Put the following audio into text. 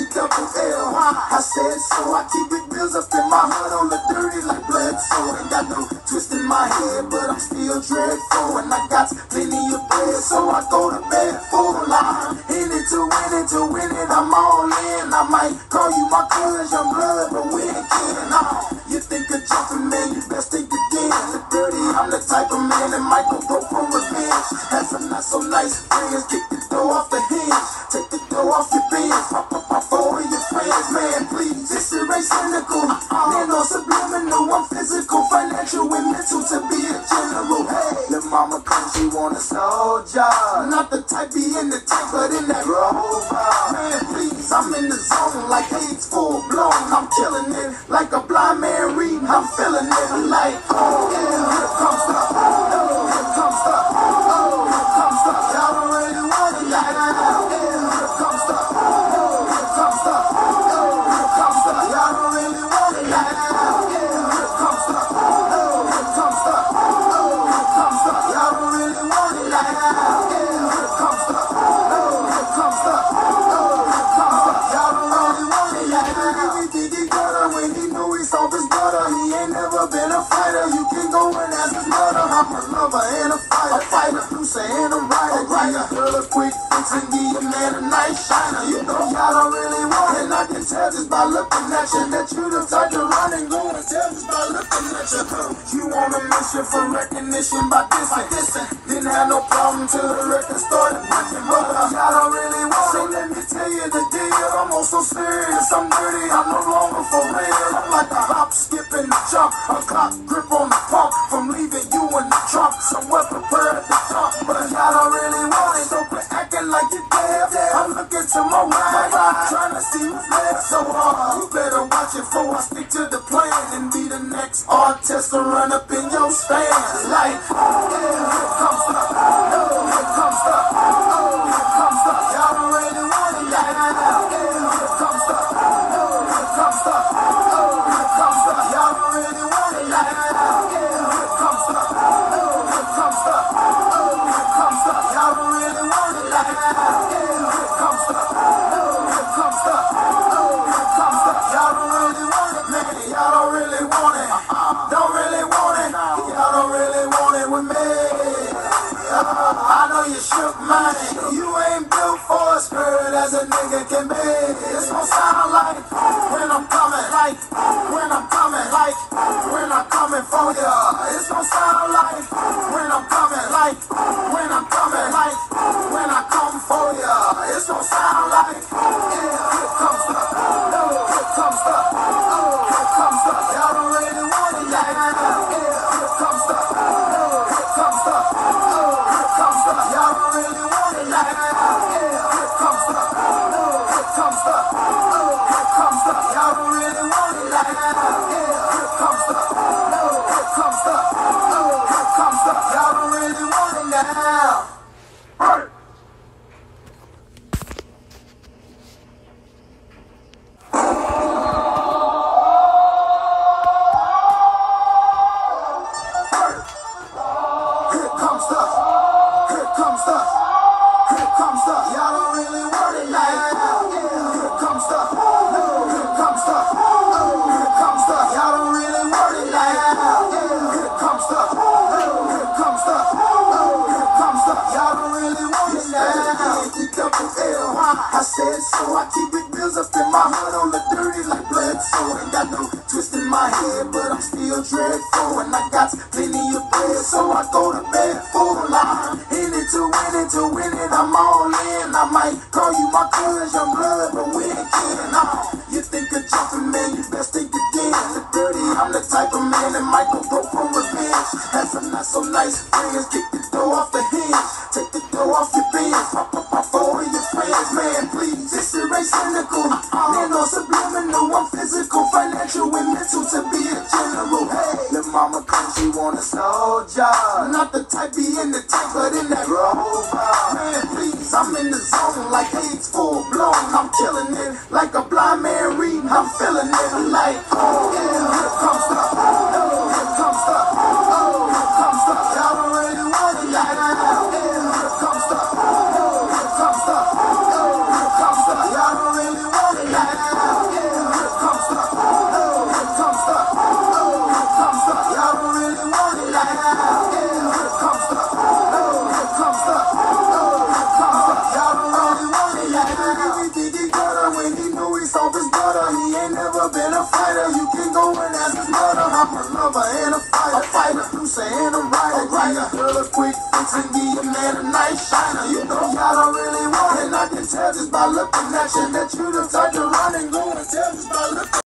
N-A3HL. I said so, I keep big bills up in my hood on the dirty like blood. So ain't got no twist in my head, but I'm still dreadful. And I got plenty of bread, so I go to bed full line. In it to win it, I'm all in. I might call you my cuz, young blood, but we ain't kidding. You think of jumping, man, you best think again. The dirty, I'm the type of man that might go for revenge. Have some not so nice friends, kick the door off the hinge. Take the door off your bins, pop all of your friends, man, please. This shit ain't cynical, ain't no subliminal. I'm physical, financial, and mental to be a general. Hey, the mama claims she want a soldier. Not the type be in the tank, but in that Rover. Man, please, I'm in the zone like AIDS full blown. I'm killing it like a blind man reading. I'm feeling it like, oh yeah, here comes the, oh, here comes the, oh, here comes the. Y'all don't really want it like that. Yeah, here comes the, oh, here comes the, oh, here comes the. Y'all don't really want it like that. Yeah, here comes the, oh, here comes the, oh, here comes the. Y'all don't really want it like that. Yeah, here comes the, oh, here comes the, oh, here comes the. Y'all don't really want it like that. He think he got her when he knew he saw his brother. He ain't never been a fighter. You can go and ask his mother. I'm a lover and a fighter, producer and a writer. Girl, a quick fix and give a man a nice shiner. You know y'all don't really want it. And I can tell just by looking at you that you the type to run and go and tell just by looking at you. You want a mission for recognition by dissing. Didn't have no problem till the record started punching. But y'all don't really want it. So let me tell you the deal. I'm also serious. I'm dirty. I'm no longer for real. I'm like a hop, skip, and a jump. A clock grip on the pump. From leaving you in the trunk. Somewhere prepared to jump. But y'all don't really want it. So quit acting like you dead. I'm looking to my right. Trying to see who's left. So you better watch it before I stick to the plan. And be the next artist to run up in your stands. Like, yeah, here comes the, oh, here comes the, oh, here comes the. Y'all don't really want it like that. Yeah, here comes the, oh, here comes the, oh, here comes the. Y'all don't really want it like that. Yeah, here comes the, oh, here comes the, oh, here comes the. Y'all don't really want it like that. Yeah, here comes the, oh, here comes the, oh, here comes the. Y'all don't really want it, man. Y'all don't really want it. Don't really want it. Y'all don't really want it with me. I know you shook mine. You ain't built for a skirt as a nigga can be. It's gon' sound like when I'm coming, like when I'm coming, like when I'm coming for ya. It's gon' sound like when I'm coming, like when I'm coming, like when I come for ya. It's gon' sound like, yeah, here comes the, no, here comes the, oh, here comes the. Y'all don't really want it like that. Yeah, here comes the, no, here comes the, oh, here comes the. Y'all don't really want it like that. Yeah, here comes the, no, here comes the, oh, here comes the. Y'all don't really want it like that. Yeah, here comes the, no, here comes the, oh, here comes the. Y'all don't really want it now. Hey. I said so, I keep big bills up in my hood on the dirty like blood. So ain't got no twist in my head, but I'm still dreadful. And I got plenty of bread, so I go to bed full line. In it to win it, I'm all in. I might call you my cuz, young blood, but we ain't kidding. You think of jumping, man, you best think again. The dirty, I'm the type of man that might go for revenge. Have some not so nice friends, kick the door off the hinge. Take the door off your bins, pop all of your friends, man, please. This shit ain't cynical, ain't no subliminal. I'm physical, financial, and mental to be a general. Hey, the mama claims she want a soldier. Not the type be in the tank, but in that Rover. Man, please, I'm in the zone like AIDS full blown. I'm killing it like a blind man reading. I'm feeling it like, oh yeah, here comes the, oh, here comes the, oh, here comes the. Y'all don't really want it like that. Yeah, here comes the, oh, here comes the, oh, here comes the. Y'all don't really want it like that. and a fighter. You can go and ask his mother. I'm a lover and a fighter, producer and a writer. Give a girl a quick fix and give your man a nice shiner. You know y'all don't really want it, and I can tell just by looking at you that you the type to run and go and tell just by looking.